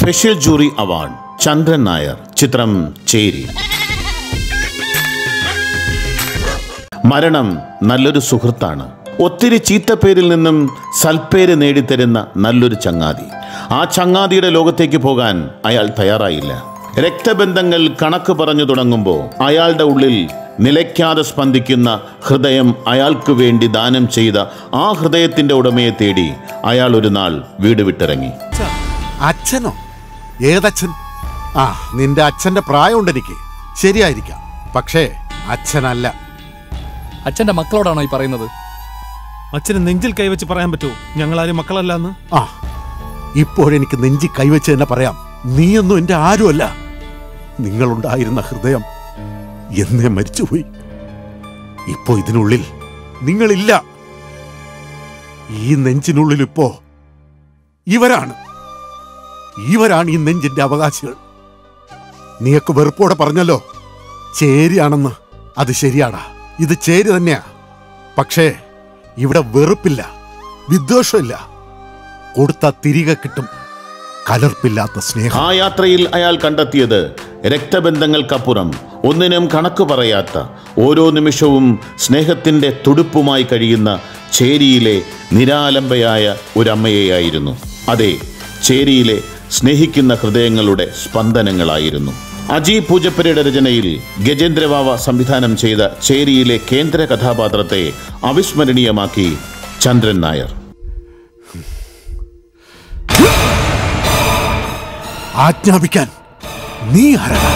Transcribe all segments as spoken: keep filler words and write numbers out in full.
Special jury award Chandran Nair, ചിത്രം ചേരി. മരണം നല്ലൊരു സുഹൃത്താണ്. ഒത്തിരി ചീത്തപ്പേരിൽ നിന്നും സൽപ്പേര് നേടിത്തരുന്ന നല്ലൊരു ചങ്ങാതി. ആ ചങ്ങാതിയുടെ ലോകത്തേക്ക് പോകാൻ അയാൾ തയ്യാറായില്ല. രക്തബന്ധങ്ങൾ കണക്ക് പറഞ്ഞു തുടങ്ങുമ്പോൾ അയാളുടെ ഉള്ളിൽ നിലയ്ക്കാതെ സ്പന്ദിക്കുന്ന ഹൃദയം അയാൾക്ക് വേണ്ടി ദാനം ചെയ്ത ആ ഹൃദയത്തിൻ്റെ ഉടമയെ തേടി അയാൾ ഒരു നാൾ വീട് വിട്ടിറങ്ങി. അച്ഛനോ? ഏതച്ഛൻ? ആ, നിന്റെ അച്ഛന്റെ പ്രായമുണ്ട് എനിക്ക്, ശരിയായിരിക്കാം. പക്ഷേ അച്ഛനല്ല. അച്ഛന്റെ മക്കളോടാണോ ഈ പറയുന്നത്? അച്ഛന് നെഞ്ചിൽ കൈവച്ച് പറയാൻ പറ്റുമോ ഞങ്ങളാരും മക്കളല്ലാന്ന്? ആ, ഇപ്പോഴെനിക്ക് നെഞ്ചിൽ കൈവച്ച് തന്നെ പറയാം, നീയൊന്നും എന്റെ ആരുമല്ല. നിങ്ങളുണ്ടായിരുന്ന ഹൃദയം എന്നേ മരിച്ചുപോയി. ഇപ്പോ ഇതിനുള്ളിൽ നിങ്ങളില്ല. ഈ നെഞ്ചിനുള്ളിൽ ഇപ്പോ ഇവരാണ് ഇവരാണ് ഈ നെഞ്ചിന്റെ അവകാശികൾ. നീയൊക്കെ വെറുപ്പോടെ പറഞ്ഞല്ലോ ചേരിയാണെന്ന്. അത് ശരിയാടാ, ഇത് ചേരി തന്നെയാ. പക്ഷേ ഇവിടെ വെറുപ്പില്ല, വിദ്വേഷമില്ല. കൊടുത്താൽ തിരികെ കിട്ടും കലർപ്പില്ലാത്ത സ്നേഹം. ആ യാത്രയിൽ അയാൾ കണ്ടെത്തിയത് രക്തബന്ധങ്ങൾക്കപ്പുറം ഒന്നിനും കണക്ക് പറയാത്ത, ഓരോ നിമിഷവും സ്നേഹത്തിൻ്റെ തുടുപ്പുമായി കഴിയുന്ന ചേരിയിലെ നിരാലംബയായ ഒരമ്മയെയായിരുന്നു. അതെ, ചേരിയിലെ സ്നേഹിക്കുന്ന ഹൃദയങ്ങളുടെ സ്പന്ദനങ്ങളായിരുന്നു. അജി പൂജപ്പുരയുടെ രചനയിൽ ഗജേന്ദ്രവാവ സംവിധാനം ചെയ്ത ചേരിയിലെ കേന്ദ്ര കഥാപാത്രത്തെ അവിസ്മരണീയമാക്കി ചന്ദ്രൻ നായർ. ആജ്ഞാപിക്കാൻ നീ ആരാണ്?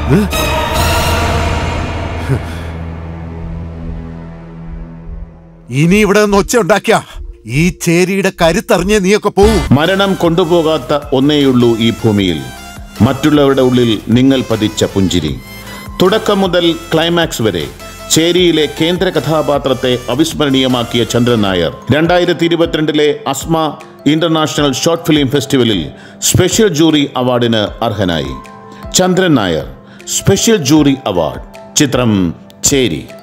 ഇനി ഇവിടെ നിന്ന് ഒച്ച ഉണ്ടാക്കിയ ഈ ചേരിയുടെ കരുത്തറിഞ്ഞേ നീയൊക്കെ പോവും. മരണം കൊണ്ടുപോകാത്ത ഒന്നേയുള്ളൂ ഈ ഭൂമിയിൽ, മറ്റുള്ളവരുടെ ഉള്ളിൽ നിങ്ങൾ പതിച്ച പുഞ്ചിരി. തുടക്കം മുതൽ ക്ലൈമാക്സ് വരെ ചേരിയിലെ കേന്ദ്ര കഥാപാത്രത്തെ അവിസ്മരണീയമാക്കിയ ചന്ദ്രൻ നായർ രണ്ടായിരത്തി ഇരുപത്തിരണ്ടിലെ അസ്മ ഇന്റർനാഷണൽ ഷോർട്ട് ഫിലിം ഫെസ്റ്റിവലിൽ സ്പെഷ്യൽ ജൂറി അവാർഡിന് അർഹനായി. Chandran Nair special jury award, ചിത്രം ചേരി.